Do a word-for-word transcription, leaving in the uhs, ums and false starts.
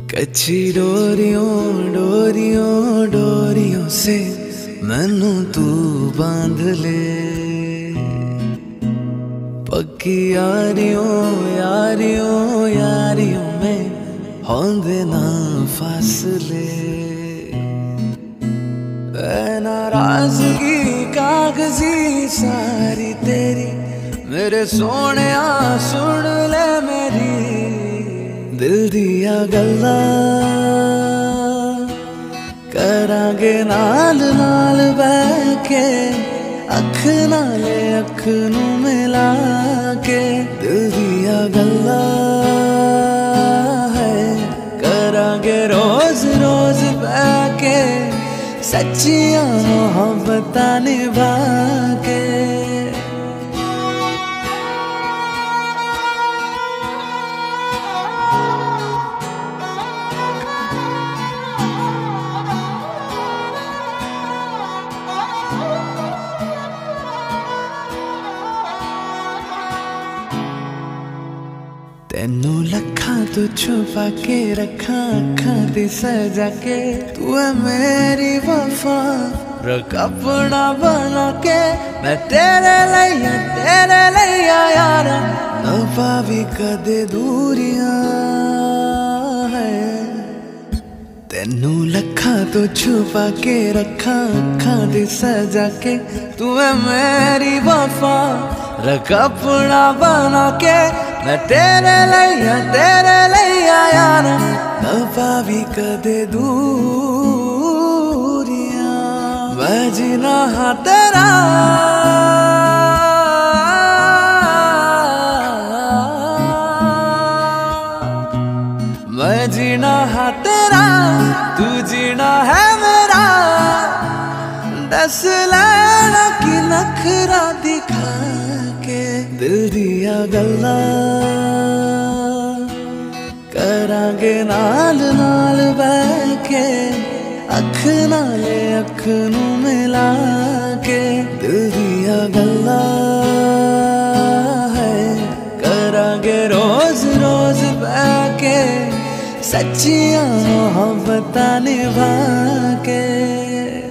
कच्ची डोरियों डोरियों डोरियों से मैनू तू बांध ले, पक्की यारियों यारियों यारियों में होंदे ना फासले। ऐ नाराजगी कागजी सारी तेरी, मेरे सोने सुन ले मेरी दिल दिया गल्ला, करांगे नाल नाल बह के अख नाले अख नू मिला के। दिल दिया गल्ला है करांगे रोज रोज बह के, सच्चियां मोहब्बतां निभा के। तेनू लखा तो छुपा के रखा अखा ते सजा के, तू है मेरी वफा रख अपना बना के। मैं तेरे लिया तेरे लिया यार न पावी कदे दूरियां है। तेनू लखा तो छुपा के रखा अखा ते सजा के, तू है मेरी वफा रख अपना बना के। मैं तेरे लिया तेरे लिया यार न पावी कदे दूरियां। मैं जीना हाँ तेरा मैं जीना हाँ तेरा, तू जीना है मेरा। दस लेना की नखरा दिखा के, दिल दिया गल्ला करांगे नाल नाल बह के, अख नाले अख नू मिला के। दिल दिया गल्ला है करांगे रोज रोज बह के, सच्चियां मोहब्बतां निभा के।